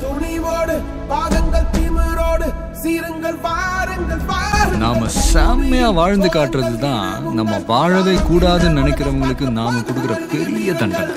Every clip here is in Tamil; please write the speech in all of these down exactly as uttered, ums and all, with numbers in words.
நாம செம்மையா வாழ்ந்து காட்டுறது தான் நம்ம வாழவே கூடாதுன்னு நினைக்கிறவங்களுக்கு நாம கொடுக்குற பெரிய தண்டனை.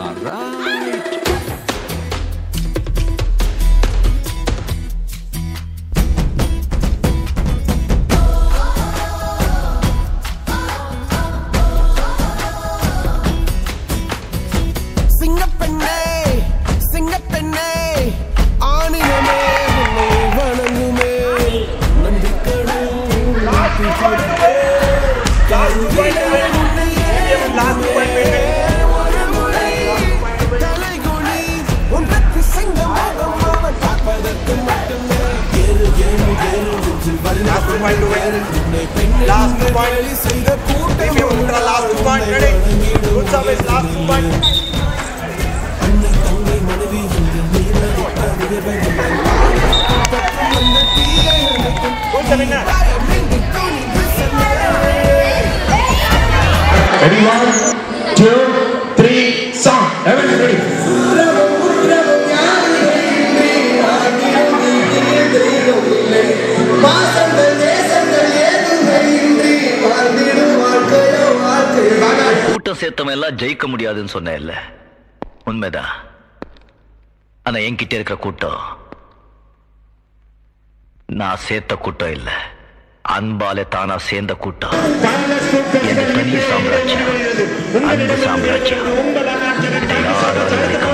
Last point. If you ultra last point, ready? Good service, last point. Who's the winner? Ready, one, two, three, song. Everyone ready? கூட்டம் சேர்த்தவன் எல்லாம் ஜெயிக்க முடியாதுன்னு சொன்ன இல்ல, உண்மைதான். ஆனா என்கிட்ட இருக்கிற கூட்டம் நான் சேர்த்த கூட்டம் இல்ல, அன்பாலே தானா சேர்ந்த கூட்டம். என் தனி சாம்ராஜ்யம், அன்பு சாம்ராஜ்யம். யாராலும்